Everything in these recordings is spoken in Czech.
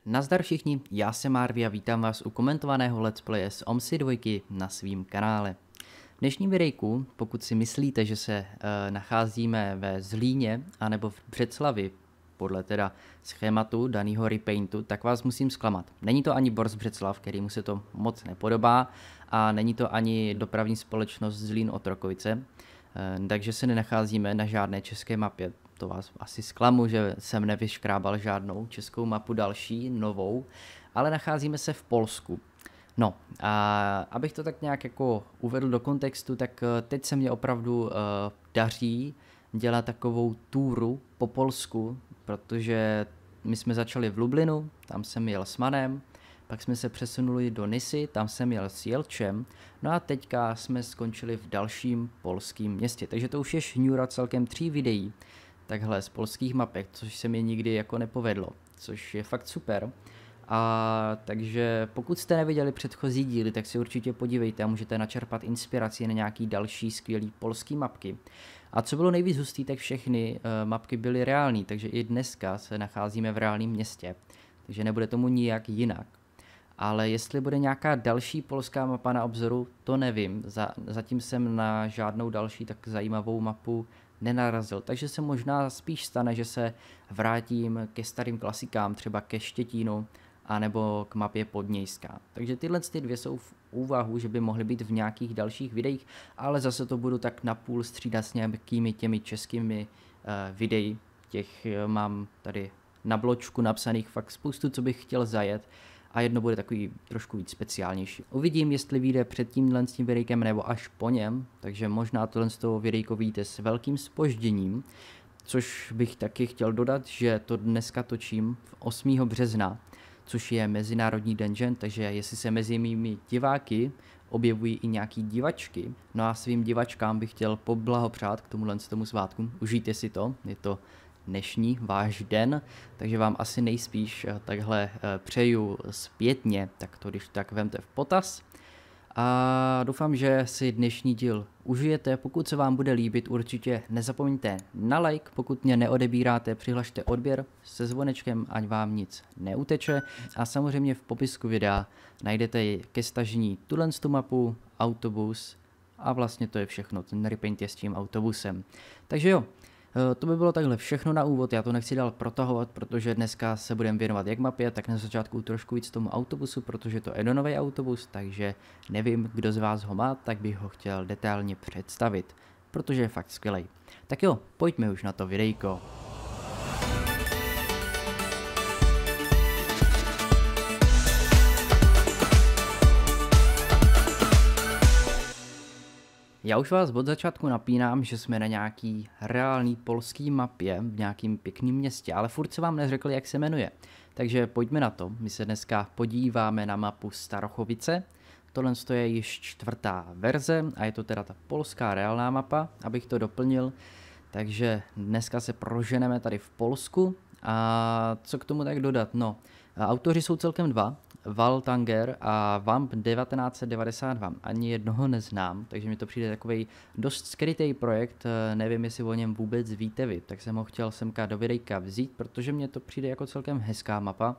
Nazdar všichni, já jsem Marvi a vítám vás u komentovaného let's playe z OMSI 2 na svým kanále. V dnešním videjku, pokud si myslíte, že se nacházíme ve Zlíně anebo v Břeclavi, podle teda schématu daného repaintu, tak vás musím zklamat. Není to ani Bors Břeclav, kterýmu se to moc nepodobá, a není to ani dopravní společnost Zlín Otrokovice, takže se nenacházíme na žádné české mapě. To vás asi zklamu, že jsem nevyškrábal žádnou českou mapu další, novou, ale nacházíme se v Polsku. No, a abych to tak nějak jako uvedl do kontextu, tak teď se mě opravdu daří dělat takovou túru po Polsku, protože my jsme začali v Lublinu, tam jsem jel s Manem, pak jsme se přesunuli do Nisy, tam jsem jel s Jelčem, no a teďka jsme skončili v dalším polském městě, takže to už je šňůra celkem 3 videí, takhle z polských mapek, což se mi nikdy jako nepovedlo, což je fakt super. A takže pokud jste neviděli předchozí díly, tak si určitě podívejte a můžete načerpat inspiraci na nějaký další skvělý polský mapky. A co bylo nejvíc hustý, tak všechny mapky byly reální, takže i dneska se nacházíme v reálném městě, takže nebude tomu nijak jinak. Ale jestli bude nějaká další polská mapa na obzoru, to nevím. Zatím jsem na žádnou další tak zajímavou mapu nenarazil, takže se možná spíš stane, že se vrátím ke starým klasikám, třeba ke Štětínu, anebo k mapě Podnějská. Takže tyhle dvě jsou v úvahu, že by mohly být v nějakých dalších videích, ale zase to budu tak napůl střídat s nějakými těmi českými videí. Těch mám tady na bločku napsaných fakt spoustu, co bych chtěl zajet, a jedno bude takový trošku víc speciálnější. Uvidím, jestli vyjde před tímhle s tím videjkem nebo až po něm, takže možná tohle z toho videjko vyjde s velkým zpožděním, což bych taky chtěl dodat, že to dneska točím v 8. března, což je Mezinárodní den žen, takže jestli se mezi mými diváky objevují i nějaký divačky, no a svým divačkám bych chtěl poblahopřát k tomu svátku. Užijte si to, je to dnešní váš den, takže vám asi nejspíš takhle přeju zpětně, tak to když tak vemte v potaz. A doufám, že si dnešní díl užijete. Pokud se vám bude líbit, určitě nezapomeňte na like. Pokud mě neodebíráte, přihlašte odběr se zvonečkem, ať vám nic neuteče. A samozřejmě v popisku videa najdete ke stažení tuhle mapu, autobus, a vlastně to je všechno. Ten repaint je s tím autobusem. Takže jo. To by bylo takhle všechno na úvod, já to nechci dál protahovat, protože dneska se budeme věnovat jak mapě, tak na začátku trošku víc tomu autobusu, protože to je nový autobus, takže nevím, kdo z vás ho má, tak bych ho chtěl detailně představit, protože je fakt skvělej. Tak jo, pojďme už na to videjko. Já už vás od začátku napínám, že jsme na nějaký reálný polský mapě v nějakým pěkným městě, ale furt se vám neřekl, jak se jmenuje. Takže pojďme na to. My se dneska podíváme na mapu Starochovice. Tohle je již 4. verze a je to teda ta polská reálná mapa, abych to doplnil. Takže dneska se proženeme tady v Polsku. A co k tomu tak dodat? No, autoři jsou celkem 2. Waltanger a Vamp 1992. Ani jednoho neznám, takže mi to přijde takový dost skrytý projekt, nevím, jestli o něm vůbec víte vy, tak jsem ho chtěl semka do videjka vzít, protože mně to přijde jako celkem hezká mapa.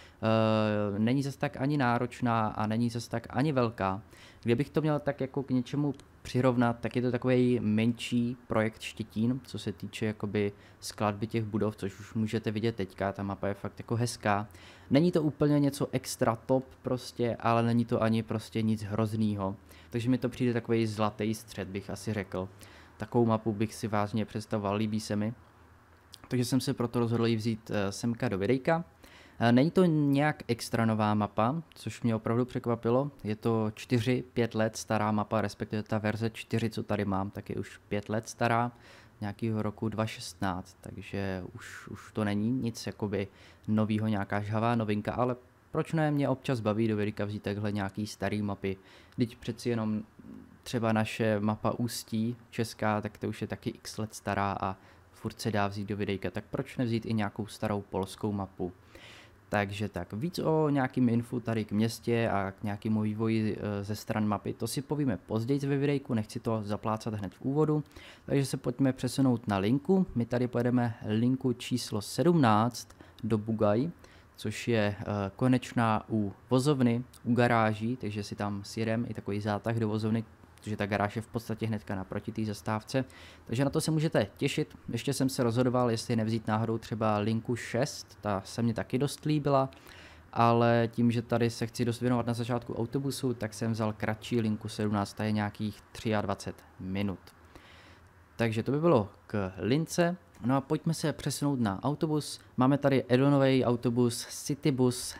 Není zase tak ani náročná a není zase tak ani velká. Kdybych to měl tak jako k něčemu přirovnat, tak je to takový menší projekt Štětín, co se týče jakoby skladby těch budov, což už můžete vidět teďka, ta mapa je fakt jako hezká. Není to úplně něco extra top prostě, ale není to ani prostě nic hroznýho. Takže mi to přijde takový zlatý střed, bych asi řekl. Takovou mapu bych si vážně představoval, líbí se mi. Takže jsem se proto rozhodl ji vzít semka do videjka. Není to nějak extra nová mapa, což mě opravdu překvapilo. Je to 4-5 let stará mapa, respektive ta verze 4, co tady mám, tak je už 5 let stará, nějakého roku 2016, takže už to není nic jakoby novýho, nějaká žhavá novinka, ale proč ne, mě občas baví do videjka vzít takhle nějaký starý mapy. Vždyť přeci jenom třeba naše mapa Ústí česká, tak to už je taky x let stará a furt se dá vzít do videjka, tak proč nevzít i nějakou starou polskou mapu. Takže tak, víc o nějakým infu tady k městě a k nějakému vývoji ze stran mapy, to si povíme později ve videjku, nechci to zaplácat hned v úvodu. Takže se pojďme přesunout na linku, my tady pojedeme linku číslo 17 do Bugaj, což je konečná u vozovny, u garáží, takže si tam sjedem i takový zátah do vozovny, protože ta garáž je v podstatě hnedka naproti té zastávce. Takže na to se můžete těšit. Ještě jsem se rozhodoval, jestli nevzít náhodou třeba linku 6, ta se mě taky dost líbila, ale tím, že tady se chci dost věnovat na začátku autobusu, tak jsem vzal kratší linku 17, ta je nějakých 23 minut. Takže to by bylo k lince. No a pojďme se přesunout na autobus. Máme tady Edonový autobus Citybus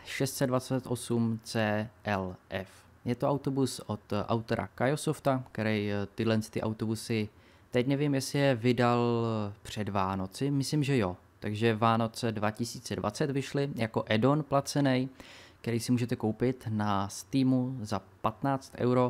628 CLF. Je to autobus od autora Kaiosofta, který tyhle autobusy, teď nevím, jestli je vydal před Vánoci, myslím, že jo. Takže Vánoce 2020 vyšly jako add-on placený, který si můžete koupit na Steamu za 15 euro.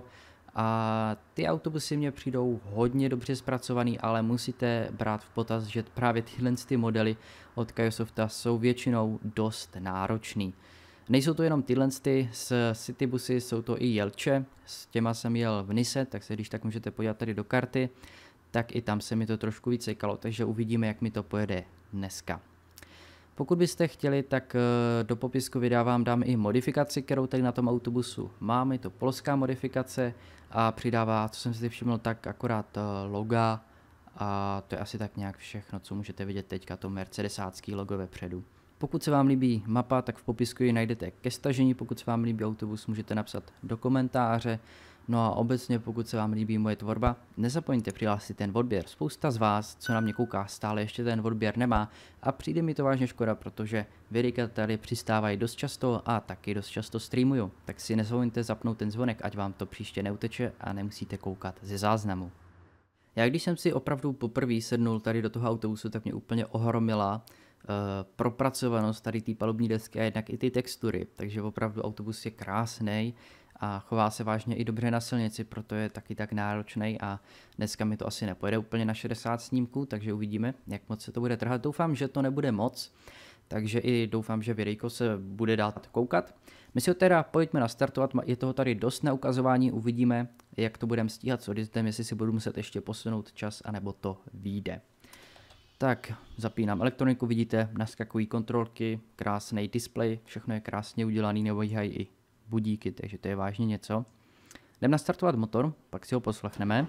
A ty autobusy mně přijdou hodně dobře zpracovaný, ale musíte brát v potaz, že právě tyhle ty modely od Kaiosofta jsou většinou dost náročný. Nejsou to jenom tyhle z Citybusy, jsou to i jelče, s těma jsem jel v Nise, tak se když tak můžete podívat tady do karty, tak i tam se mi to trošku víc sekalo, takže uvidíme, jak mi to pojede dneska. Pokud byste chtěli, tak do popisku videa vám dám i modifikaci, kterou tady na tom autobusu mám. Je to polská modifikace a přidává, co jsem si všiml, tak akorát loga a to je asi tak nějak všechno, co můžete vidět teďka, to mercedesácký logo vepředu. Pokud se vám líbí mapa, tak v popisku ji najdete ke stažení, pokud se vám líbí autobus, můžete napsat do komentáře. No a obecně, pokud se vám líbí moje tvorba, nezapomeňte přihlásit ten odběr. Spousta z vás, co na mě kouká, stále ještě ten odběr nemá a přijde mi to vážně škoda, protože videa tady přistávají dost často a taky dost často streamuju. Tak si nezapomeňte zapnout ten zvonek, ať vám to příště neuteče a nemusíte koukat ze záznamu. Já když jsem si opravdu poprvé sednul tady do toho autobusu, tak mě úplně ohromila propracovanost tady té palubní desky a jednak i ty textury, takže opravdu autobus je krásný a chová se vážně i dobře na silnici, proto je taky tak náročný a dneska mi to asi nepojede úplně na 60 snímků, takže uvidíme, jak moc se to bude trhat. Doufám, že to nebude moc, takže i doufám, že videjko se bude dát koukat. My si ho teda pojďme nastartovat, je toho tady dost na ukazování, uvidíme, jak to budeme stíhat s odjezdem, jestli si budu muset ještě posunout čas, anebo to vyjde. Tak, zapínám elektroniku, vidíte, naskakují kontrolky, krásný displej, všechno je krásně udělaný, nevojíhají i budíky, takže to je vážně něco. Jdem nastartovat motor, pak si ho poslechneme.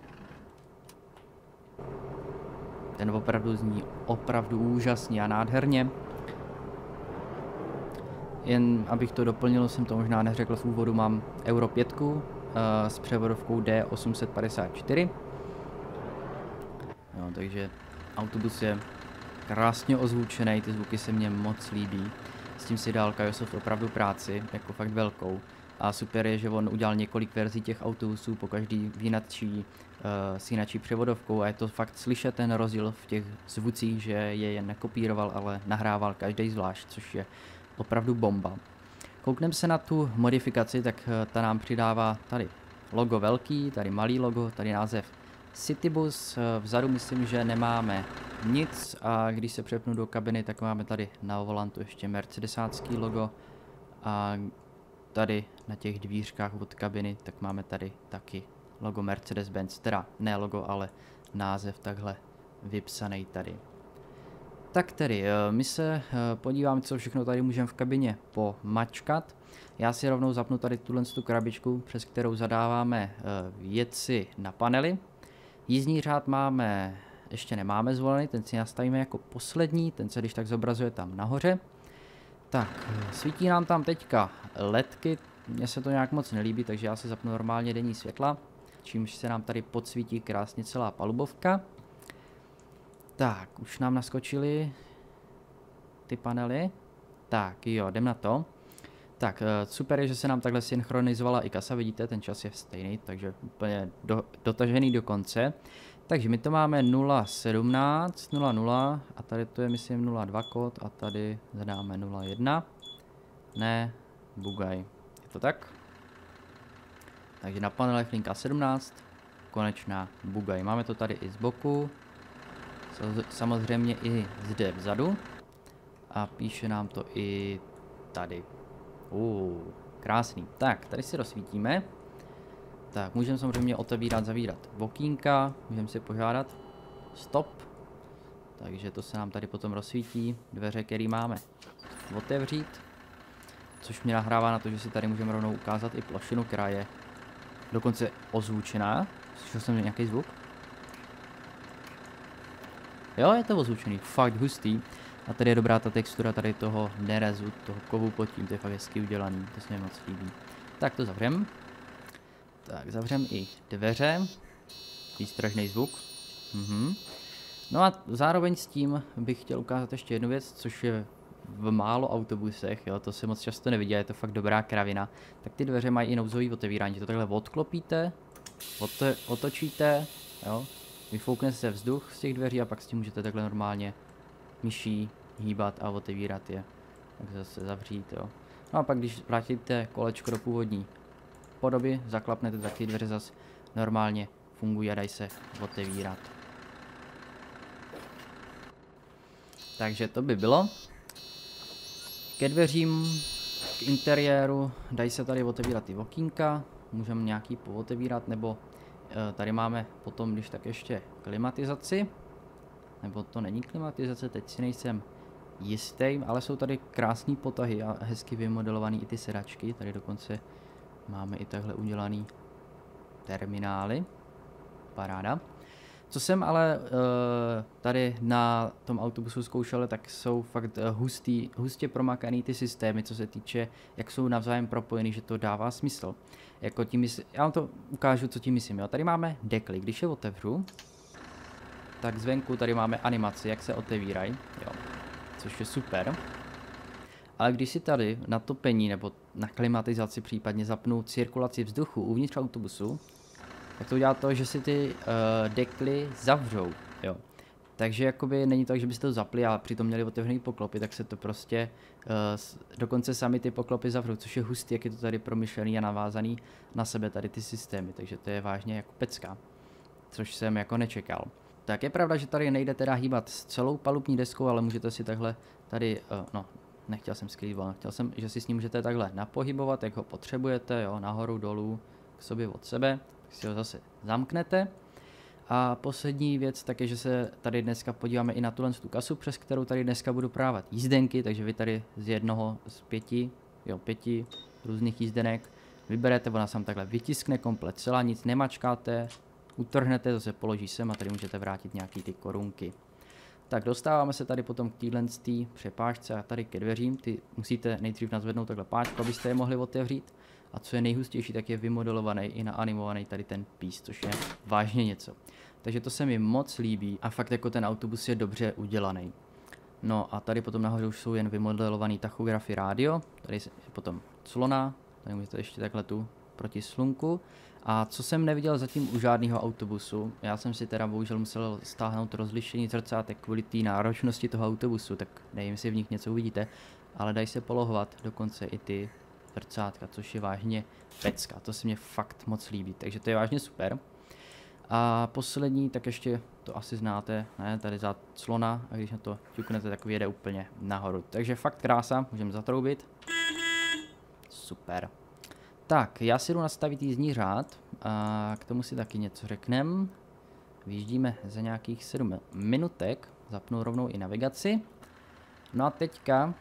Ten opravdu zní opravdu úžasně a nádherně. Jen abych to doplnil, jsem to možná neřekl v úvodu, mám Euro 5 s převodovkou D854. No, takže autobus je krásně ozvučený, ty zvuky se mně moc líbí. S tím si dal Kaiossoft opravdu práci, jako fakt velkou. A super je, že on udělal několik verzí těch autobusů, po každý s jinačí převodovkou a je to fakt slyšet ten rozdíl v těch zvucích, že je jen nekopíroval, ale nahrával každý zvlášť, což je opravdu bomba. Koukneme se na tu modifikaci, tak ta nám přidává tady logo velký, tady malý logo, tady název Citybus, vzadu myslím, že nemáme nic a když se přepnu do kabiny, tak máme tady na volantu ještě mercedesácký logo a tady na těch dvířkách od kabiny, tak máme tady taky logo Mercedes-Benz, teda ne logo, ale název takhle vypsaný tady. Tak tedy, my se podíváme, co všechno tady můžeme v kabině pomačkat. Já si rovnou zapnu tady tuhle krabičku, přes kterou zadáváme věci na panely. Jízdní řád máme, ještě nemáme zvolený, ten si nastavíme jako poslední, ten se když tak zobrazuje tam nahoře. Tak, svítí nám tam teďka ledky, mně se to nějak moc nelíbí, takže já si zapnu normálně denní světla, čímž se nám tady podsvítí krásně celá palubovka. Tak, už nám naskočily ty panely. Tak jo, jdem na to. Tak, super je, že se nám takhle synchronizovala i kasa, vidíte, ten čas je stejný, takže úplně dotažený do konce. Takže my to máme 0.17, 0.0 a tady to je myslím 0.2 kód a tady zadáme 0.1. Ne, bugaj. Je to tak? Takže na panelech linka 17, konečná bugaj. Máme to tady i z boku, samozřejmě i zde vzadu a píše nám to i tady. Krásný. Tak, tady si rozsvítíme. Tak, můžeme samozřejmě otevírat, zavírat okýnka, můžeme si požádat stop. Takže to se nám tady potom rozsvítí, dveře, které máme otevřít. Což mě nahrává na to, že si tady můžeme rovnou ukázat i plošinu, která je dokonce ozvučená. Slyšel jsem nějaký zvuk? Jo, je to ozvučený, fakt hustý. A tady je dobrá ta textura tady toho nerezu, toho kovu pod tím, to je fakt hezky udělaný, to se mi moc líbí. Tak to zavřem. Tak zavřem i dveře. Výstražný zvuk. No a zároveň s tím bych chtěl ukázat ještě jednu věc, což je v málo autobusech, jo, to se moc často nevidí, je to fakt dobrá kravina. Tak ty dveře mají i nouzový otevírání, to takhle odklopíte, otočíte, jo, vyfoukne se vzduch z těch dveří a pak s tím můžete takhle normálně myší hýbat a otevírat je. Tak zase zavřít, jo. No a pak když vrátíte kolečko do původní podoby, zaklapnete, tak ty dveře zase normálně fungují a dají se otevírat. Takže to by bylo. Ke dveřím, k interiéru, dají se tady otevírat ty okýnka, můžeme nějaký pootevírat, nebo tady máme potom, když tak ještě klimatizaci, nebo to není klimatizace, teď si nejsem jistý, ale jsou tady krásné potahy a hezky vymodelované i ty sedačky, tady dokonce máme i takhle udělaný terminály, paráda. Co jsem ale tady na tom autobusu zkoušel, tak jsou fakt hustě promakaný ty systémy, co se týče, jak jsou navzájem propojený, že to dává smysl. Jako tím já vám to ukážu, co tím myslím. Jo. Tady máme dekly, když je otevřu, tak zvenku tady máme animaci, jak se otevírají, jo, což je super. Ale když si tady na topení nebo na klimatizaci případně zapnu cirkulaci vzduchu uvnitř autobusu, tak to udělá to, že si ty dekly zavřou, jo. Takže jakoby není to tak, že byste to zapli a přitom měli otevřený poklopy, tak se to prostě dokonce sami ty poklopy zavřou, což je hustý, jak je to tady promyšlený a navázaný na sebe tady ty systémy, takže to je vážně jako pecka, což jsem jako nečekal. Tak je pravda, že tady nejde teda hýbat s celou palubní deskou, ale můžete si takhle tady, no, nechtěl jsem skrývat, chtěl jsem, že si s ním můžete takhle napohybovat, jak ho potřebujete, jo, nahoru, dolů, k sobě, od sebe, tak si ho zase zamknete. A poslední věc tak je, že se tady dneska podíváme i na tu kasu, přes kterou tady dneska budu právat jízdenky, takže vy tady z jednoho z pěti různých jízdenek vyberete, ona se tam takhle vytiskne komplet celá, nic nemačkáte, utrhnete, zase položí sem a tady můžete vrátit nějaký ty korunky. Tak dostáváme se tady potom k téhle přepážce a tady ke dveřím, ty musíte nejdřív nazvednout takhle páčku, abyste je mohli otevřít. A co je nejhustější, tak je vymodelovaný i naanimovaný tady ten pís, což je vážně něco. Takže to se mi moc líbí a fakt jako ten autobus je dobře udělaný. No a tady potom nahoře už jsou jen vymodelovaný tachografy rádio, tady je potom clona, tady můžete ještě takhle tu proti slunku. A co jsem neviděl zatím u žádného autobusu, já jsem si teda bohužel musel stáhnout rozlišení zrcátek kvůli té náročnosti toho autobusu, tak nevím, jestli v nich něco uvidíte, ale dají se polohovat dokonce i ty zrcátka, což je vážně pecka, to se mě fakt moc líbí, takže to je vážně super. A poslední, tak ještě to asi znáte, ne, tady za clona a když na to ťuknete, tak vyjede úplně nahoru. Takže fakt krása, můžeme zatroubit. Super. Tak, já si jdu nastavit jízdní řád a k tomu si taky něco řeknem. Vyjíždíme za nějakých 7 minutek, zapnu rovnou i navigaci. No a teďka,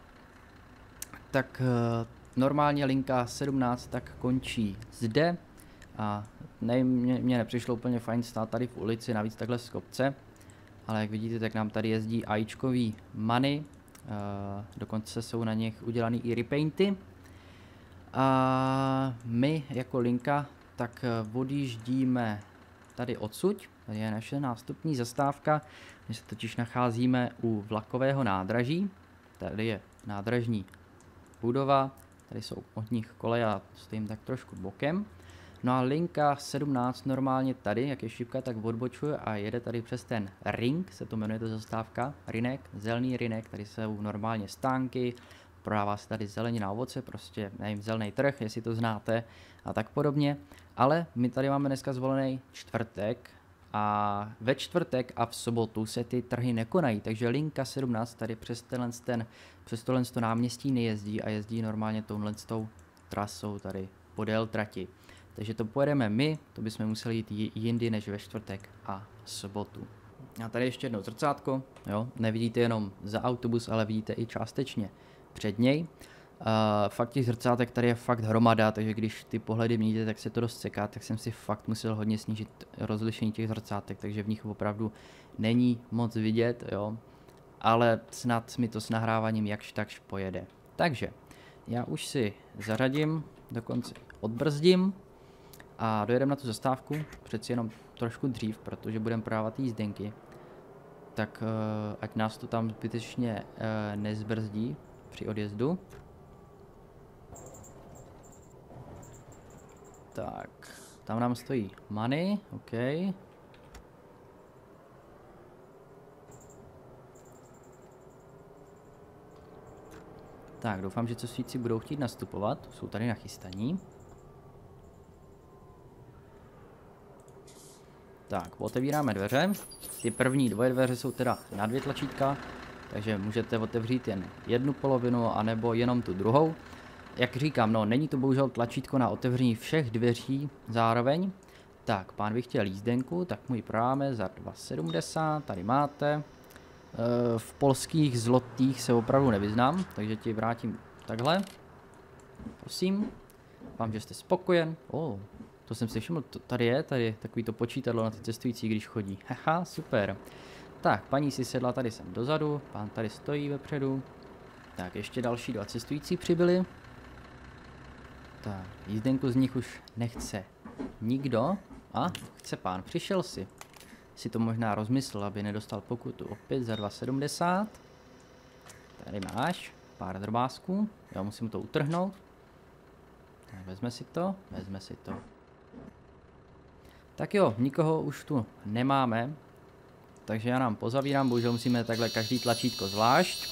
tak normálně linka 17 tak končí zde a mně nepřišlo úplně fajn stát tady v ulici, navíc takhle z kopce, ale jak vidíte, tak nám tady jezdí AIčkový many, dokonce jsou na nich udělaný i repainty. A my jako linka tak odjíždíme tady odsud, tady je naše nástupní zastávka, my se totiž nacházíme u vlakového nádraží, tady je nádražní budova, tady jsou od nich koleje a stojím tak trošku bokem. No a linka 17 normálně tady, jak je šipka, tak odbočuje a jede tady přes ten ring, se to jmenuje ta zastávka, rinek, zelený rinek, tady jsou normálně stánky, prodává se tady zelenina a ovoce, prostě nevím, zelený trh, jestli to znáte a tak podobně. Ale my tady máme dneska zvolený čtvrtek a ve čtvrtek a v sobotu se ty trhy nekonají, takže linka 17 tady přes tohle náměstí nejezdí a jezdí normálně touhle trasou tady podél trati. Takže to pojedeme my, to bychom museli jít jindy než ve čtvrtek a sobotu. A tady ještě jedno zrcátko, jo, nevidíte jenom za autobus, ale vidíte i částečně před něj. Fakt těch zrcátek tady je fakt hromada, takže když ty pohledy měníte, tak se to dost seká, tak jsem si fakt musel hodně snížit rozlišení těch zrcátek, takže v nich opravdu není moc vidět, jo. Ale snad mi to s nahráváním jakž takž pojede. Takže já už si zařadím, dokonce odbrzdím a dojedeme na tu zastávku, přeci jenom trošku dřív, protože budeme prodávat jízdenky. Tak ať nás to tam zbytečně nezbrzdí při odjezdu. Tak, tam nám stojí money, OK. Tak, doufám, že cestující budou chtít nastupovat, jsou tady nachystaní. Tak, otevíráme dveře. Ty první dvoje dveře jsou teda na 2 tlačítka, takže můžete otevřít jen jednu polovinu, anebo jenom tu druhou. Jak říkám, no, není to bohužel tlačítko na otevření všech dveří zároveň. Tak, pán by chtěl jízdenku, tak mu ji prodáme za 2,70, tady máte. V polských zlotých se opravdu nevyznám, takže ti vrátím takhle. Prosím, vám, že jste spokojen. To jsem si všiml, tady je takový to počítadlo na ty cestující, když chodí. Haha, super. Tak, paní si sedla tady sem dozadu, pán tady stojí vepředu. Tak, ještě další 2 cestující přibyli. Tak, jízdenku z nich už nechce nikdo. A, chce pán, přišel si to možná rozmyslel, aby nedostal pokutu opět za 2,70. Tady máš pár drbásků, já musím to utrhnout. Tak, vezme si to. Tak jo, nikoho už tu nemáme, takže já nám pozavírám, bohužel musíme takhle každý tlačítko zvlášť.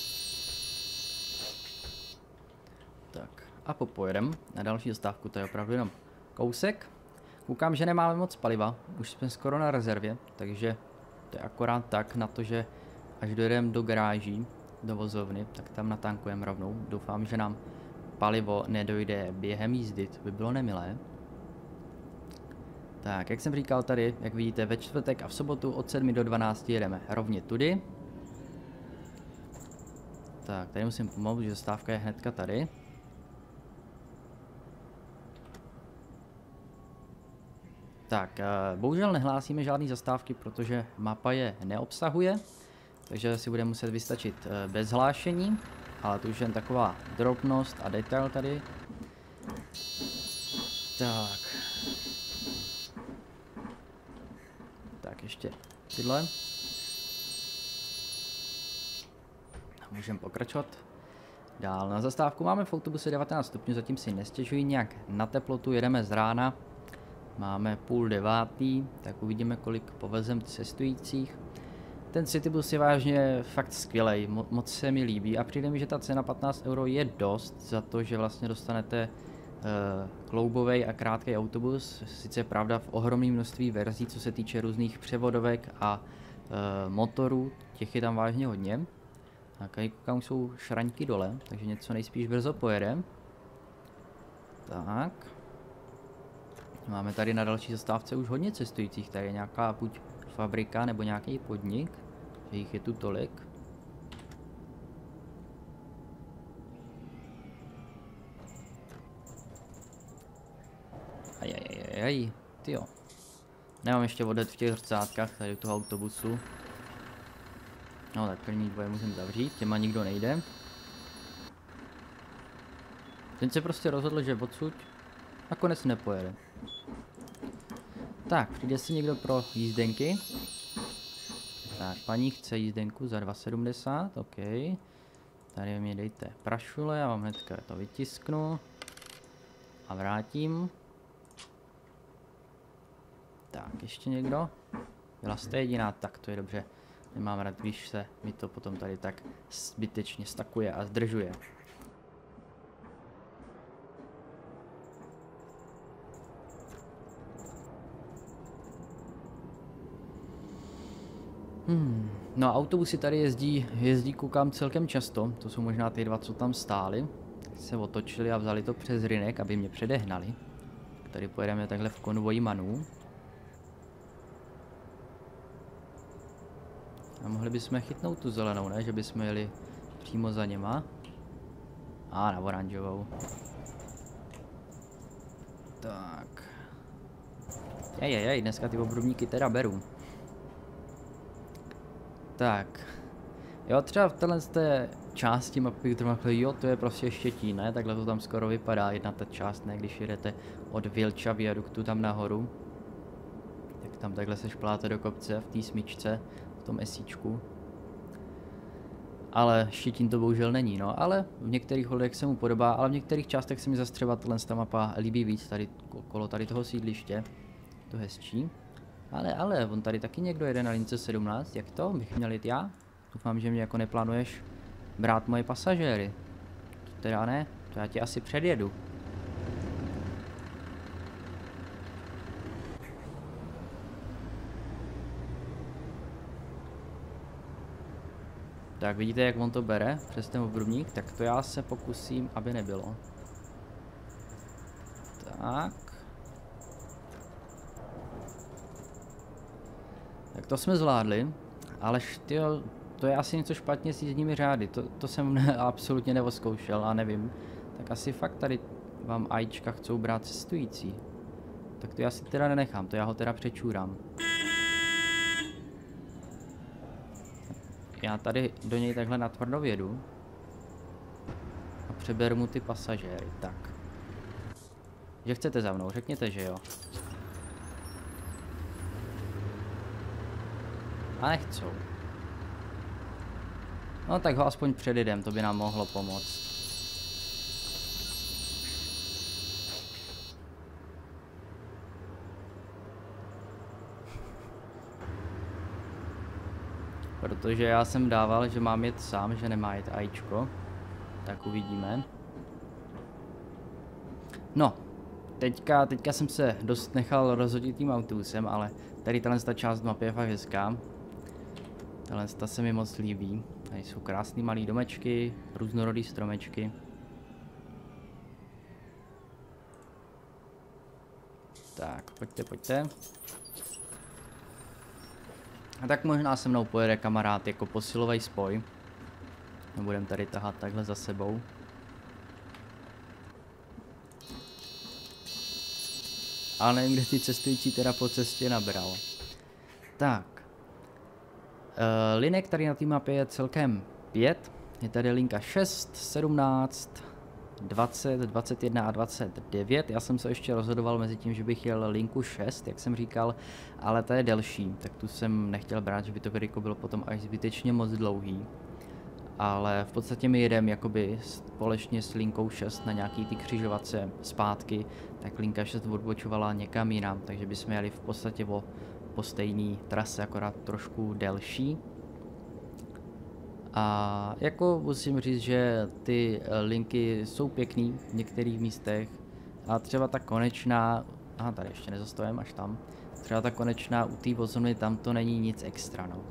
Tak a popojedem na další zastávku, to je opravdu jenom kousek. Koukám, že nemáme moc paliva, už jsme skoro na rezervě, takže to je akorát tak na to, že až dojedeme do garáží, do vozovny, tak tam natankujeme rovnou. Doufám, že nám palivo nedojde během jízdy, to by bylo nemilé. Tak, jak jsem říkal tady, jak vidíte, ve čtvrtek a v sobotu od 7 do 12 jedeme rovně tudy. Tak, tady musím pomoct, že zastávka je hnedka tady. Tak, bohužel nehlásíme žádné zastávky, protože mapa je neobsahuje, takže si budeme muset vystačit bez hlášení, ale to už je jen taková drobnost a detail tady. Tak. Tak ještě tyhle. Můžeme pokračovat dál. Na zastávku máme v autobuse 19 stupňů, zatím si nestěžuji nějak na teplotu, jedeme z rána. Máme 8:30, tak uvidíme, kolik povezem cestujících. Ten Citybus je vážně fakt skvělej, moc se mi líbí a přijde mi, že ta cena 15 € je dost za to, že vlastně dostanete kloubový a krátký autobus. Sice je pravda v ohromném množství verzí, co se týče různých převodovek a motorů, těch je tam vážně hodně. Tak tady koukám, jsou šraňky dole, takže něco nejspíš brzo pojede. Tak. Máme tady na další zastávce už hodně cestujících, tady je nějaká buď fabrika nebo nějaký podnik, že jich je tu tolik. Ajajajajaj, tyjo. Nemám ještě odjet v těch zrcátkách tady u toho autobusu. No tak první dvoje musím zavřít, těma nikdo nejde. Ten se prostě rozhodl, že odsud nakonec nepojede. Tak, přijde si někdo pro jízdenky. Tak, paní chce jízdenku za 2,70, OK. Tady mi dejte prašule, já vám hnedka to vytisknu. A vrátím. Tak, ještě někdo? Byla jste jediná, tak to je dobře. Nemám rád, když se mi to potom tady tak zbytečně stakuje a zdržuje. No autobusy tady jezdí koukám celkem často, to jsou možná ty 2, co tam stály. Se otočili a vzali to přes rynek, aby mě předehnali. Tady pojedeme takhle v konvoji manů. A mohli bychom chytnout tu zelenou, ne? Že bychom jeli přímo za něma. A na oranžovou. Tak. Dneska ty obrubníky teda beru. Tak. Jo, třeba v té části mapy, kterou máte, jo, to je prostě Štětín, ne? Takhle to tam skoro vypadá, jedna ta část, ne? Když jedete od Vilča viaduktu tam nahoru. Tak tam takhle se špláte do kopce v té smyčce, v tom esíčku. Ale Štětín to bohužel není, no, ale v některých hodech se mu podobá, ale v některých částech se mi zase třeba ta mapa líbí víc, tady okolo tady toho sídliště. To hezčí. Ale, on tady taky někdo jede na lince 17, jak to? Bych měl jít já? Doufám, že mě jako neplánuješ brát moje pasažéry. To teda ne, to já tě asi předjedu. Tak vidíte, jak on to bere přes ten obrubník, tak to já se pokusím, aby nebylo. Tak. Tak to jsme zvládli, ale tyjo, to je asi něco špatně s jízdními řády, to jsem absolutně neoskoušel a nevím. Tak asi fakt tady vám AIčka chcou brát cestující. Tak to já si teda nenechám, to já ho teda přečůrám. Já tady do něj takhle natvrdo vjedu a přeberu mu ty pasažéry, tak. Že chcete za mnou, řekněte, že jo. A nechcou. No tak ho aspoň předjedem, to by nám mohlo pomoct. Protože já jsem dával, že mám jet sám, že nemá jet AIčko. Tak uvidíme. No, teďka jsem se dost nechal rozhodit tím autobusem, ale tady ta část mapy je fakt hezká. Ta se mi moc líbí. Tady jsou krásný malý domečky, různorodý stromečky. Tak, pojďte. A tak možná se mnou pojede kamarád jako posilový spoj. Nebudem tady tahat takhle za sebou. Ale nevím, kde ty cestující teda po cestě nabral. Tak. Linek tady na té mapě je celkem 5. Je tady linka 6, 17, 20, 21 a 29. Já jsem se ještě rozhodoval mezi tím, že bych jel linku 6, jak jsem říkal, ale ta je delší, tak tu jsem nechtěl brát, že by to videjko bylo potom až zbytečně moc dlouhý. Ale v podstatě my jedeme jakoby společně s linkou 6 na nějaký ty křižovatce zpátky, tak linka 6 odbočovala někam jinam, takže bychom jeli v podstatě po stejné trase, akorát trošku delší. A jako musím říct, že ty linky jsou pěkný v některých místech a třeba ta konečná, aha, tady ještě nezastavím až tam, třeba ta konečná u té vozovny, tam to není nic extra, no.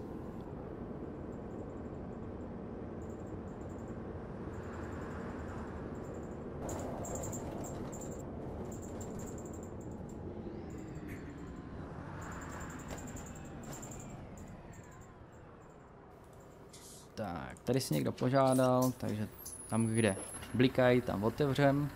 Tak, tady si někdo požádal, takže tam, kde blikají, tam otevřem.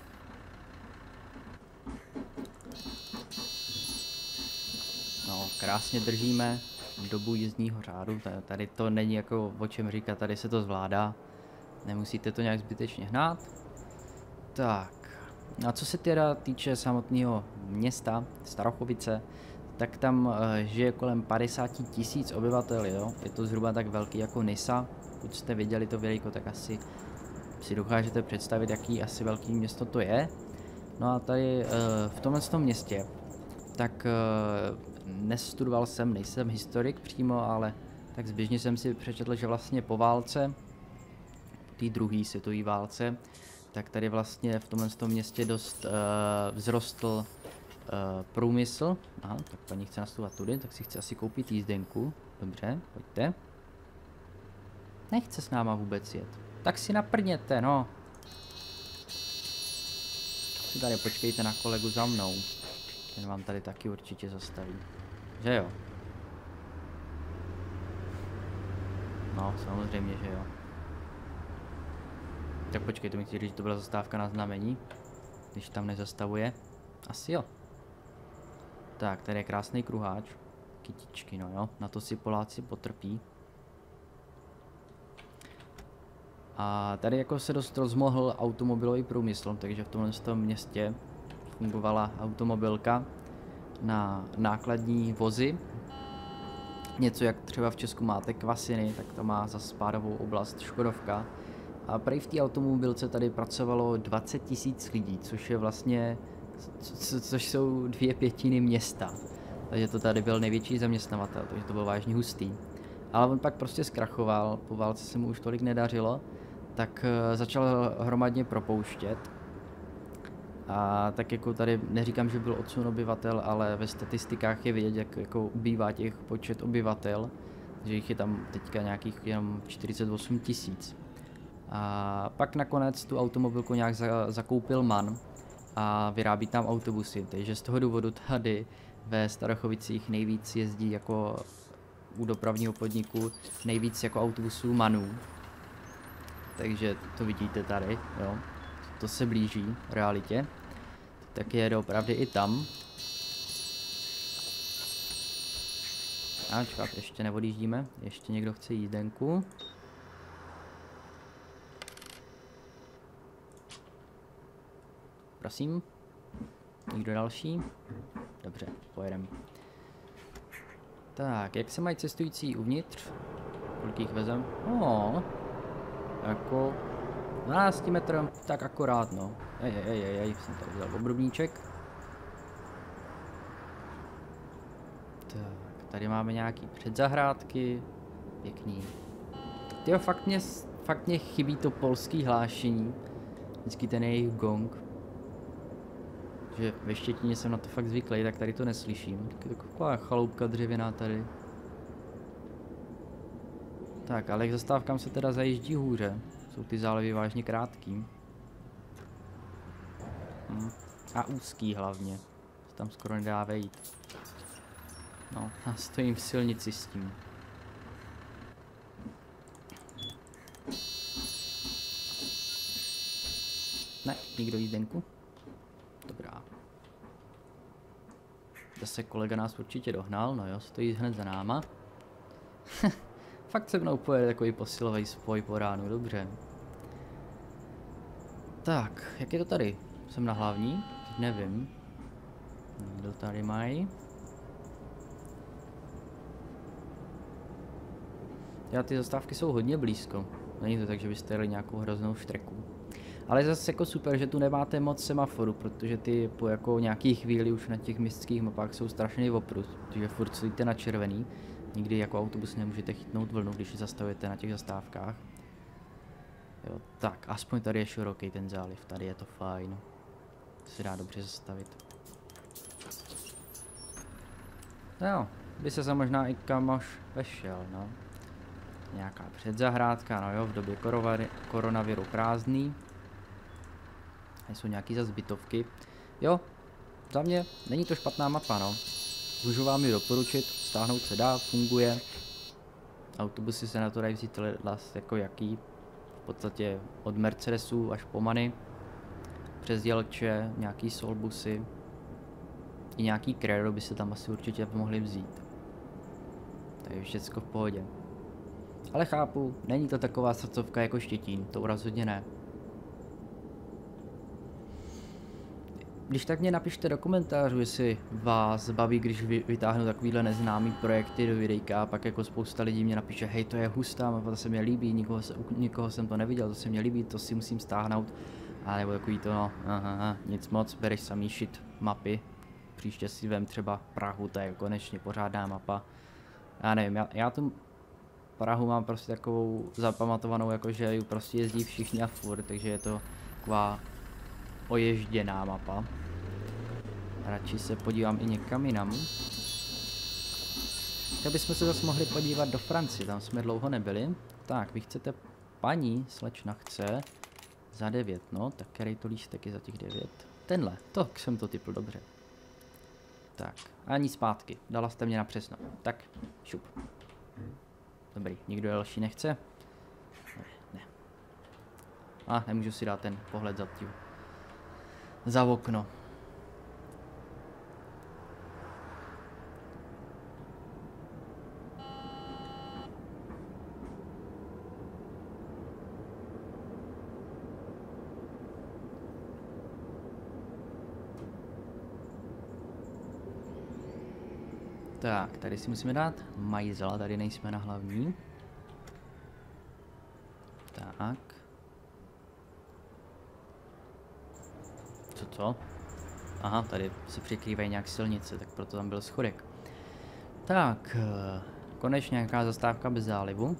No, krásně držíme dobu jízdního řádu, tady to není jako o čem říkat, tady se to zvládá. Nemusíte to nějak zbytečně hnát. Tak, a co se teda týče samotného města, Starochovice, tak tam žije kolem 50 000 obyvatel, jo. Je to zhruba tak velký jako Nysa. Pokud jste viděli to videjko, tak asi si dokážete představit, jaký asi velký město to je. No a tady v tomhle městě, tak nestudoval jsem, nejsem historik přímo, ale tak zběžně jsem si přečetl, že vlastně po válce, té druhé světové válce, tak tady vlastně v tomhle městě dost vzrostl průmysl. Aha, tak paní chce nastupovat tudy, tak si chce asi koupit jízdenku. Dobře, pojďte. Nechce s náma vůbec jet. Tak si naprněte, no. Si tady počkejte na kolegu za mnou. Ten vám tady taky určitě zastaví. Že jo? No, samozřejmě, že jo. Tak počkej, to mi chci říct, že to byla zastávka na znamení. Když tam nezastavuje. Asi jo. Tak, tady je krásný kruháč. Kytičky, no jo, na to si Poláci potrpí. A tady jako se dost rozmohl automobilový průmysl, takže v tomhle městě fungovala automobilka na nákladní vozy. Něco jak třeba v Česku máte Kvasiny, tak to má za spádovou oblast Škodovka. A prej v té automobilce tady pracovalo 20 000 lidí, což je vlastně, což jsou 2/5 města. Takže to tady byl největší zaměstnavatel, takže to bylo vážně hustý. Ale on pak prostě zkrachoval, po válce se mu už tolik nedařilo, tak začal hromadně propouštět. A tak jako tady neříkám, že byl odsun obyvatel, ale ve statistikách je vidět, jak jako ubývá těch počet obyvatel, že jich je tam teďka nějakých jenom 48 000. A pak nakonec tu automobilku nějak zakoupil MAN a vyrábí tam autobusy, takže z toho důvodu tady ve Starochovicích nejvíc jezdí jako u dopravního podniku nejvíc jako autobusů MANů. Takže to vidíte tady, jo. To se blíží realitě. Tak je doopravdy i tam. A čekat, ještě neodjíždíme. Ještě někdo chce jízdenku. Prosím. Někdo další? Dobře, pojedeme. Tak, jak se mají cestující uvnitř? Kolik jich vezem? No, jako 12 metrů, tak akorát, no. Jsem tady vzal obrubníček. Tak, tady máme nějaký předzahrádky. Pěkný. Tyjo, fakt mě chybí to polský hlášení. Vždycky ten jejich gong. Že ve Štětíně jsem na to fakt zvyklý, tak tady to neslyším. Tak je taková chaloupka dřevěná tady. Tak, ale k zastávkám se teda zajíždí hůře. Jsou ty zálevy vážně krátký. A úzký hlavně. Se tam skoro nedá vejít. No, a stojím v silnici s tím. Ne, nikdo jízdenku? Dobrá. Zase kolega nás určitě dohnal, no jo, stojí hned za náma. Fakt se mnou pojede takový posilový spoj po ránu, dobře. Tak, jak je to tady? Jsem na hlavní? Teď nevím. Kdo tady mají? Já ty zastávky jsou hodně blízko. Není to tak, že byste jeli nějakou hroznou štreku. Ale zase jako super, že tu nemáte moc semaforu, protože ty po jako nějaký chvíli už na těch městských mapách jsou strašný oprus, protože furt stojíte na červený. Nikdy jako autobus nemůžete chytnout vlnu, když zastavujete na těch zastávkách. Jo, tak, aspoň tady je široký ten záliv, tady je to fajn. To se dá dobře zastavit. No jo, by se možná i kam až vešel, no. Nějaká předzahrádka, no jo, v době koronaviru prázdný. A jsou nějaký zas bytovky. Jo, za mě není to špatná mapa, no. Můžu vám ji doporučit, stáhnout se dá, funguje. Autobusy se na to dají vzít jako jaký. V podstatě od Mercedesů až po Many. Přes Dělče, nějaký Solbusy. I nějaký Credo by se tam asi určitě mohli vzít. To je všecko v pohodě. Ale chápu, není to taková srdcovka jako Štětín, to rozhodně ne. Když tak mě napište do komentářů, jestli vás baví, když vytáhnu takovýhle neznámý projekty do videjka a pak jako spousta lidí mě napíše, hej, to je hustá mapa, to se mě líbí, nikoho jsem to neviděl, to se mě líbí, to si musím stáhnout. A nebo takový to, no, nic moc, bereš samý shit mapy. Příště si vem třeba Prahu, to je konečně pořádná mapa. Já nevím, já tu Prahu mám prostě takovou zapamatovanou, jakože ju prostě jezdí všichni a furt, takže je to taková oježděná mapa. Radši se podívám i někam jinam. Tak bychom se zase mohli podívat do Francie, tam jsme dlouho nebyli. Tak, vy chcete, paní slečna chce za 9, no, tak který to lístek je za těch 9? Tenhle, to jsem to typl dobře. Tak, ani zpátky, dala jste mě na přesno. Tak, šup. Dobrý, nikdo další nechce? Ne. A nemůžu si dát ten pohled za okno. Tak, tady si musíme dát majzla, tady nejsme na hlavní. Tak. Co? Aha, tady se překrývají nějak silnice, tak proto tam byl schodek. Tak, konečně nějaká zastávka bez zálivu.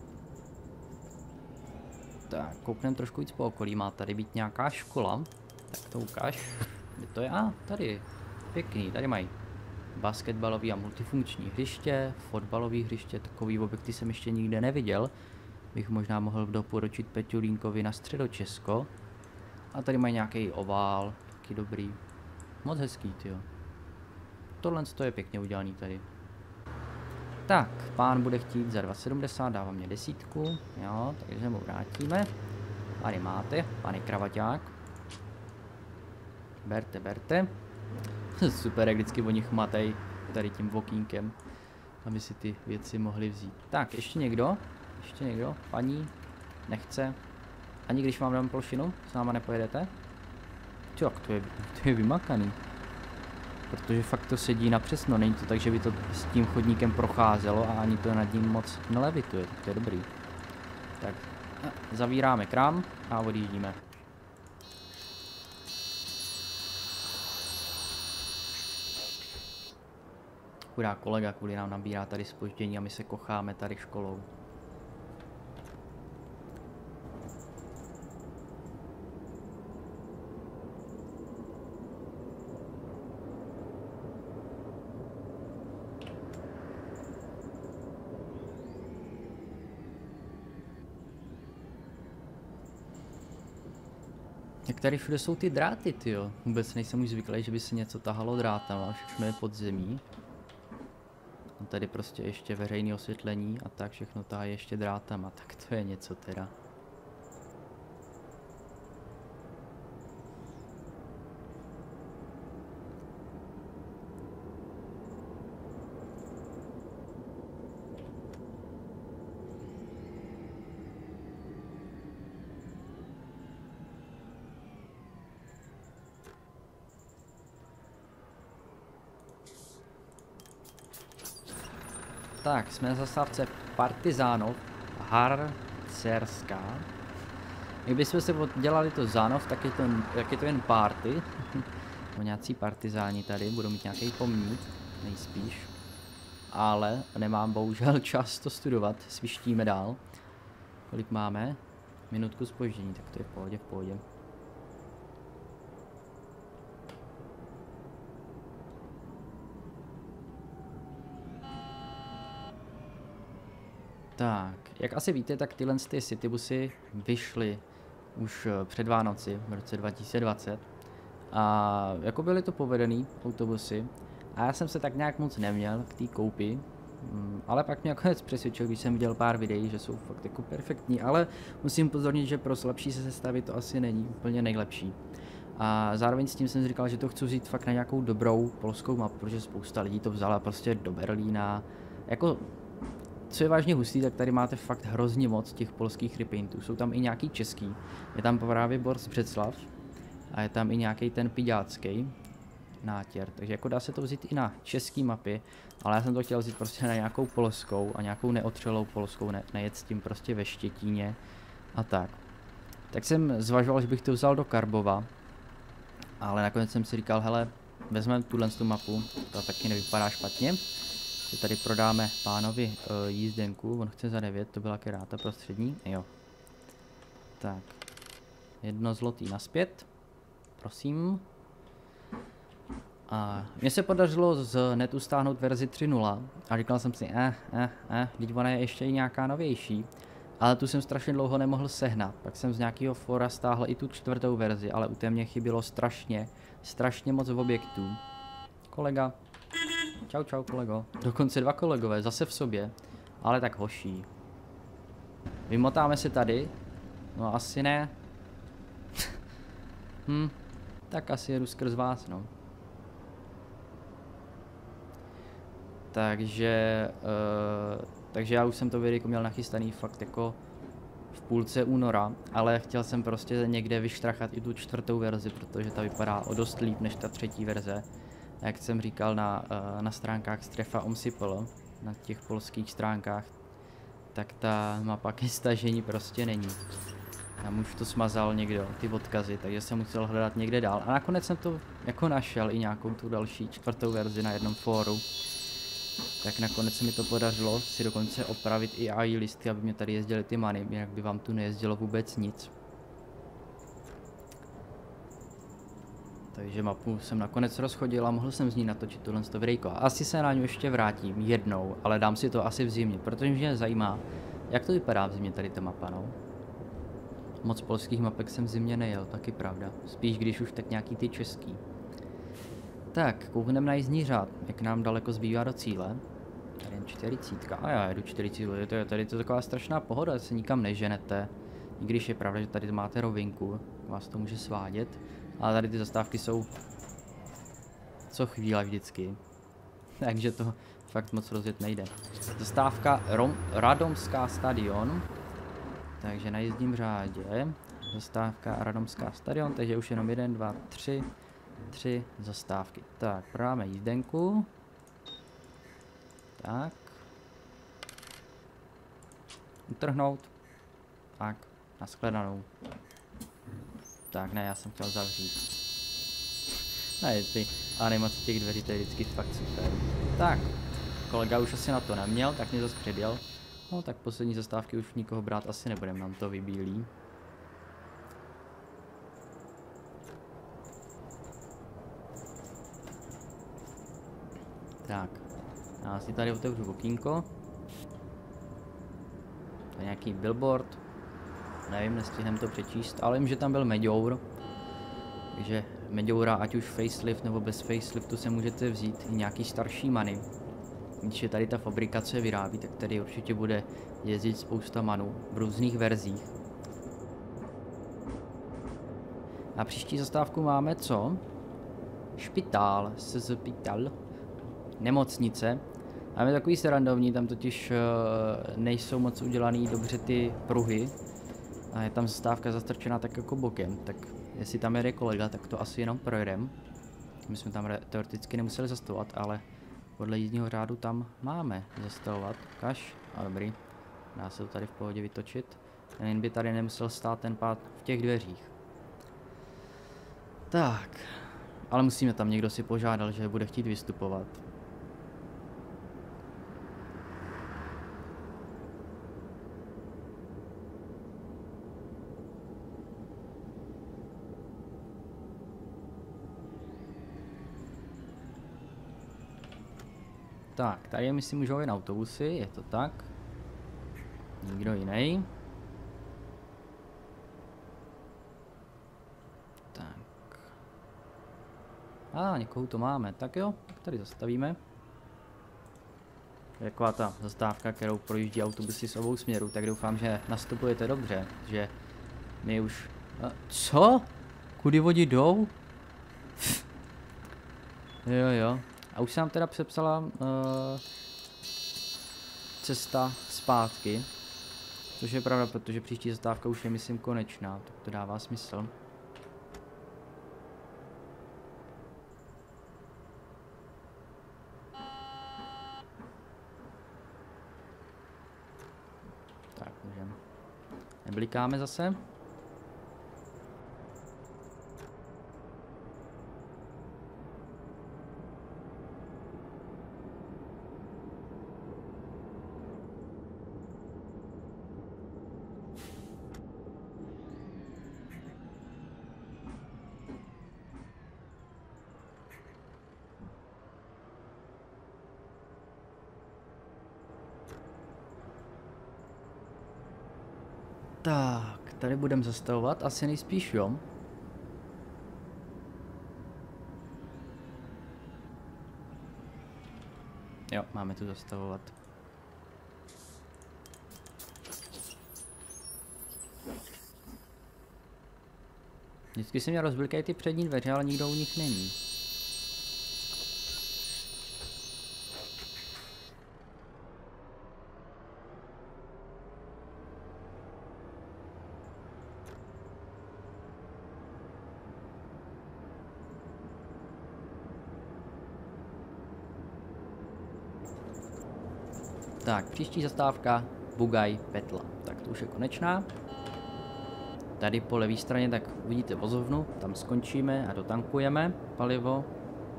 Tak, koukneme trošku víc po okolí, má tady být nějaká škola. Tak to ukáž. Kde to je? Tady. Pěkný, tady mají basketbalový a multifunkční hřiště, fotbalový hřiště, takový objekty jsem ještě nikde neviděl. Bych možná mohl doporučit Peťulínkovi na Středočesko. A tady mají nějaký ovál, taky dobrý. Moc hezký, tyjo. Tohle je pěkně udělaný tady. Tak, pán bude chtít za 2,70, dává mě 10. Jo, takže mu vrátíme. Tady máte, pane kravaťák. Berte. Super, jak vždycky oni chmatají tady tím okýnkem, aby si ty věci mohli vzít. Tak, ještě někdo? Paní? Nechce? Ani když vám dám plošinu, s náma nepojedete? Tak, to je vymakaný. Protože fakt to sedí napřesno, není to tak, že by to s tím chodníkem procházelo a ani to nad ním moc nelevituje, tak to je dobrý. Tak, zavíráme krám a odjíždíme. Chudá kolega kvůli nám nabírá tady zpoždění a my se kocháme tady školou. Jak tady všude jsou ty dráty, tyjo. Vůbec nejsem už zvyklý, že by se něco tahalo drátama, všechno je pod zemí. A tady prostě ještě veřejné osvětlení a tak všechno tahají ještě drátama, tak to je něco teda. Tak, jsme na zastávce Partizánov, Harcerská. Kdybychom se dělali to Zánov, tak je to jen party. No, nějací partizáni tady, budou mít nějaký pomník, nejspíš. Ale nemám bohužel čas to studovat, svištíme dál. Kolik máme? Minutku zpoždění, tak to je v pohodě. Tak, jak asi víte, tak tyhle citybusy vyšly už před Vánoci v roce 2020 a jako byly to povedený autobusy a já jsem se tak nějak moc neměl k té koupi, ale pak mě nakonec přesvědčil, když jsem viděl pár videí, že jsou fakt jako perfektní, ale musím upozornit, že pro slabší sestavy to asi není úplně nejlepší. A zároveň s tím jsem si říkal, že to chci vzít fakt na nějakou dobrou polskou mapu, protože spousta lidí to vzala prostě do Berlína, jako. Co je vážně hustý, tak tady máte fakt hrozně moc těch polských repaintů. Jsou tam i nějaký český. Je tam právě Borz Břeclav a je tam i nějaký ten piďácký nátěr. Takže jako dá se to vzít i na český mapy, ale já jsem to chtěl vzít prostě na nějakou polskou a nějakou neotřelou polskou, nejet s tím prostě ve Štětíně a tak. Tak jsem zvažoval, že bych to vzal do Karbova, ale nakonec jsem si říkal, hele, vezmeme tuhle mapu, to taky nevypadá špatně. Že tady prodáme pánovi jízdenku, on chce za 9, to byla keráta prostřední, jo. Tak, 1 zlotý naspět, prosím. A mně se podařilo z netu stáhnout verzi 3.0 a říkal jsem si, teď ona je ještě i nějaká novější. Ale tu jsem strašně dlouho nemohl sehnat, pak jsem z nějakého fora stáhl i tu 4. verzi, ale u té mě chybilo strašně moc objektů. Kolega. Čau kolego. Dokonce 2 kolegové, zase v sobě. Ale tak hoší. Vymotáme se tady? No asi ne. Tak asi jedu skrz vás, no. Takže já už jsem to videjko měl nachystaný fakt jako v půlce února, ale chtěl jsem prostě někde vyštrachat i tu 4. verzi, protože ta vypadá o dost líp než ta 3. verze. Jak jsem říkal na stránkách Strefa Omsipl, na těch polských stránkách, tak ta mapa ke stažení prostě není. Tam už to smazal někdo, ty odkazy, takže jsem musel hledat někde dál. A nakonec jsem to jako našel i nějakou tu další 4. verzi na jednom fóru. Tak nakonec se mi to podařilo si dokonce opravit i AI listy, aby mě tady jezdily ty many, jinak by vám tu nejezdilo vůbec nic. Takže mapu jsem nakonec rozchodil a mohl jsem z ní natočit tohle videjko. Asi se na ňu ještě vrátím jednou, ale dám si to asi v zimě, protože mě zajímá, jak to vypadá v zimě tady ta mapa, no. Moc polských mapek jsem v zimě nejel, taky pravda. Spíš když už tak nějaký ty český. Tak, koukneme na jízdní řád, jak nám daleko zbývá do cíle. Tady jen 40. A já jedu 40, tady je to taková strašná pohoda, se nikam neženete. I když je pravda, že tady máte rovinku, vás to může svádět. Ale tady ty zastávky jsou co chvíle vždycky. Takže to fakt moc rozjet nejde. Zastávka Radomská stadion. Takže na jízdním řádě. Zastávka Radomská stadion, takže už jenom 1, 2, 3 zastávky. Tak, prodáme jízdenku. Tak. Utrhnout. Tak, nashledanou. Tak, ne, já jsem chtěl zavřít. Ne, ty animace těch dveří, to je vždycky fakt super. Tak, kolega už asi na to neměl, tak mě zase předjel. No, tak poslední zastávky už nikoho brát asi nebudem, nám to vybílí. Tak, já si tady otevřu okýnko. To je nějaký billboard. Nevím, nestihneme to přečíst, ale vím, že tam byl Meďour. Takže Meďoura, ať už facelift nebo bez faceliftu, se můžete vzít i nějaký starší many. Když je tady ta fabrikace vyrábí, tak tady určitě bude jezdit spousta manů v různých verzích. A příští zastávku máme co? Špitál, szpital. Nemocnice. Máme takový srandovní, tam totiž nejsou moc udělaný dobře ty pruhy. A je tam zastávka zastrčená tak jako bokem, tak jestli tam jede kolega, tak to asi jenom projedem. My jsme tam teoreticky nemuseli zastavovat, ale podle jízdního řádu tam máme zastavovat. Kaš, a dobrý, dá se to tady v pohodě vytočit. Jen by tady nemusel stát ten pád v těch dveřích. Tak, ale musíme tam, někdo si požádal, že bude chtít vystupovat. Tak, tady myslím můžou jen autobusy, je to tak. Nikdo jiný. Tak. Někoho to máme, tak jo, tak tady zastavíme. Taková ta zastávka, kterou projíždí autobusy z obou směrů, tak doufám, že nastupujete dobře, že my už... Co? Kudy vodi jdou? Jo. A už se nám teda přepsala cesta zpátky, což je pravda, protože příští zastávka už je, myslím, konečná, tak to dává smysl. Tak, můžeme. Neblikáme zase. Tak, tady budeme zastavovat, asi nejspíš jo. Jo, máme tu zastavovat. Vždycky se mě rozblikají ty přední dveře, ale nikdo u nich není. Tak, příští zastávka Bugaj Petla. Tak to už je konečná. Tady po levé straně tak uvidíte vozovnu, tam skončíme a dotankujeme palivo.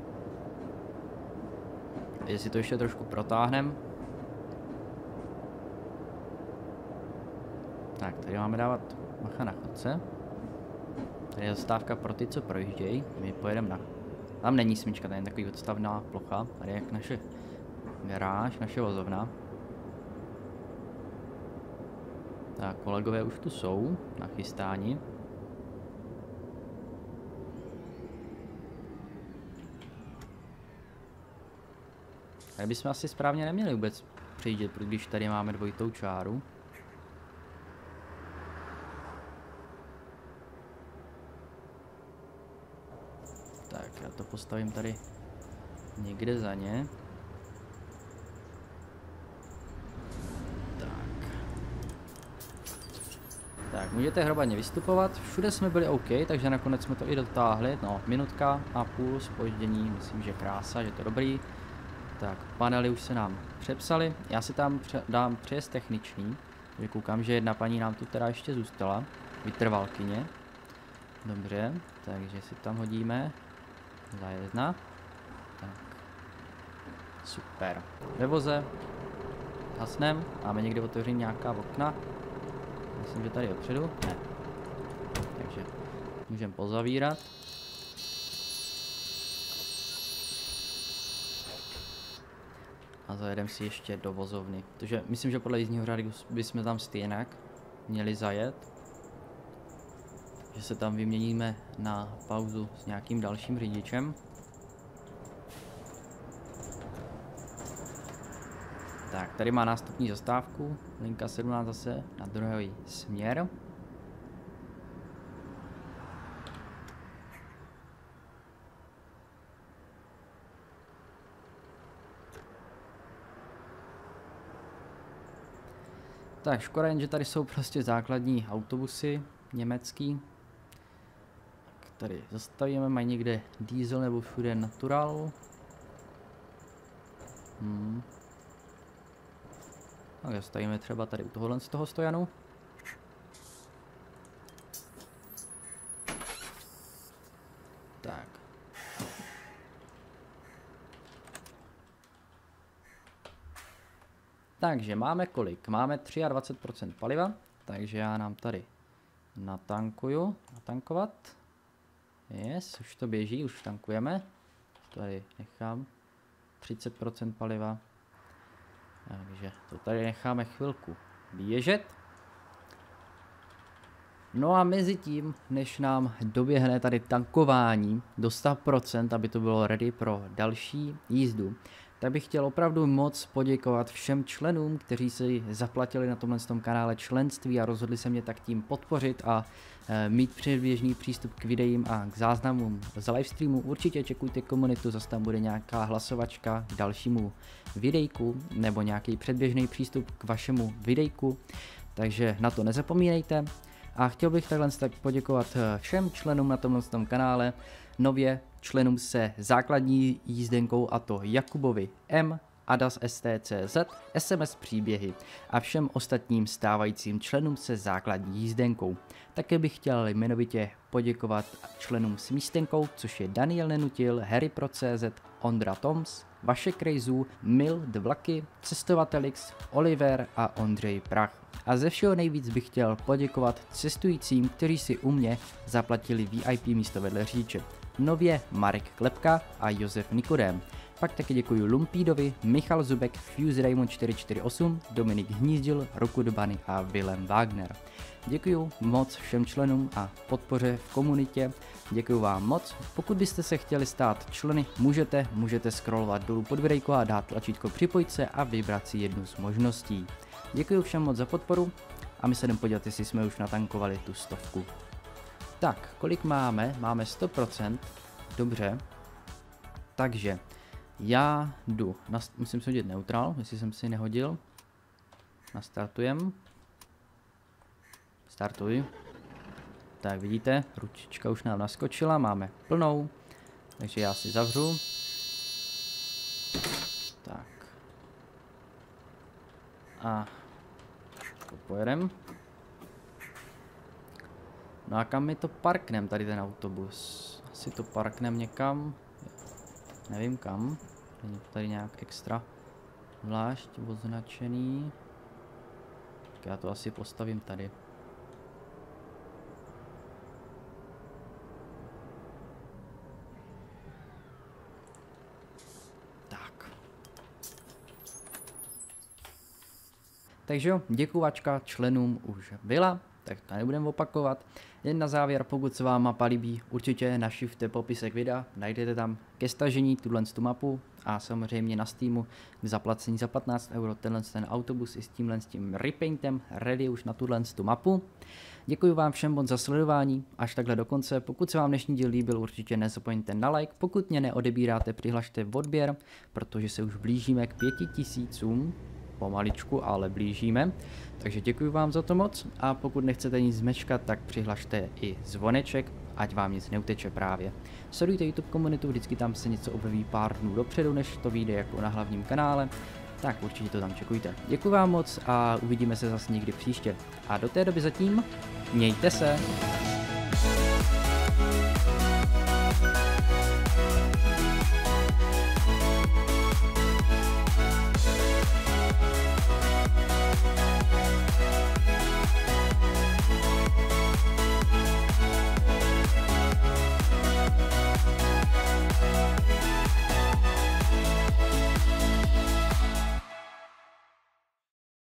Takže si to ještě trošku protáhneme. Tak, tady máme dávat bacha na chodce. Tady je zastávka pro ty, co projíždějí. My pojedeme na... Tam není smyčka, tady je takový odstavná plocha. Tady je jak naše garáž, naše vozovna. Tak, kolegové už tu jsou, nachystáni. Tady bychom asi správně neměli vůbec přejít, když tady máme dvojitou čáru. Tak, já to postavím tady někde za ně. Tak, můžete hromadně vystupovat, všude jsme byli OK, takže nakonec jsme to i dotáhli, no, minutka a půl zpoždění, myslím, že krása, že to dobrý. Tak, panely už se nám přepsaly, já si tam dám přejezd techniční, takže koukám, že jedna paní nám tu teda ještě zůstala, vytrvalkyně. Dobře, takže si tam hodíme zájezdna. Tak, super. Ve voze, hasnem, máme někde otevřený nějaká okna. Myslím, že tady dopředu. Ne. Takže můžeme pozavírat. A zajedeme si ještě do vozovny. Protože myslím, že podle jízdního řádu bychom tam stejně měli zajet. Že se tam vyměníme na pauzu s nějakým dalším řidičem. Tak, tady má nástupní zastávku, linka 17 zase na druhý směr. Tak, škoda jen, že tady jsou prostě základní autobusy německý. Tak tady zastavíme, mají někde diesel nebo všude natural. Tak zastavíme třeba tady u tohohle z toho stojanu. Tak. Takže máme kolik? Máme 23% paliva, takže já nám tady natankovat. Yes, už to běží, už tankujeme. Tady nechám 30% paliva. Takže to tady necháme chvilku běžet. No a mezi tím, než nám doběhne tady tankování do 100%, aby to bylo ready pro další jízdu, tak bych chtěl opravdu moc poděkovat všem členům, kteří si zaplatili na tomhle kanále členství a rozhodli se mě tak tím podpořit a mít předběžný přístup k videím a k záznamům z livestreamu. Určitě čekujte komunitu, zase tam bude nějaká hlasovačka k dalšímu videjku nebo nějaký předběžný přístup k vašemu videjku, takže na to nezapomínejte. A chtěl bych takhle tak poděkovat všem členům na tomhle kanále, nově členům se základní jízdenkou, a to Jakubovi M, Adas STCZ, SMS příběhy a všem ostatním stávajícím členům se základní jízdenkou. Také bych chtěl jmenovitě poděkovat členům s místenkou, což je Daniel Nenutil, Harry Pro.cz, Ondra Toms, Vašek Rejzů, Mil Dvlaky, Cestovatelix, Oliver a Ondřej Prach. A ze všeho nejvíc bych chtěl poděkovat cestujícím, kteří si u mě zaplatili VIP místo vedle řidiče. Nově Marek Klepka a Josef Nikodém. Pak taky děkuji Lumpídovi, Michal Zubek, Fuse Raymond 448, Dominik Hnízdil, Roku Dobany a Willem Wagner. Děkuji moc všem členům a podpoře v komunitě. Děkuji vám moc. Pokud byste se chtěli stát členy, můžete scrollovat dolů pod videjko a dát tlačítko připojit se a vybrat si jednu z možností. Děkuji všem moc za podporu a my se jdeme podívat, jestli jsme už natankovali tu 100. Tak, kolik máme? Máme 100%. Dobře. Takže já jdu. Musím si hodit neutrál, jestli jsem si nehodil. Nastartujem. Startuj. Tak vidíte, ručička už nám naskočila, máme plnou. Takže já si zavřu. Tak. A pojedem. No a kam mi to parknem, tady ten autobus? Asi to parknem někam. Nevím kam. Není to tady nějak extra zvlášť označený. Tak já to asi postavím tady. Tak. Takže jo, děkuvačka členům už byla, tak to nebudeme opakovat. Jen na závěr, pokud se vám mapa líbí, určitě našivte popisek videa, najdete tam ke stažení tuhle mapu a samozřejmě na Steamu k zaplacení za 15 € ten autobus i s tím repaintem ready už na tuhle mapu. Děkuji vám všem moc za sledování, až takhle do konce. Pokud se vám dnešní díl líbil, určitě nezapomeňte na like, pokud mě neodebíráte, přihlašte odběr, protože se už blížíme k 5000. Pomaličku, ale blížíme. Takže děkuji vám za to moc a pokud nechcete nic zmeškat, tak přihlašte i zvoneček, ať vám nic neuteče právě. Sledujte YouTube komunitu, vždycky tam se něco objeví pár dnů dopředu, než to vyjde jako na hlavním kanále, tak určitě to tam čekujte. Děkuji vám moc a uvidíme se zase někdy příště. A do té doby zatím mějte se!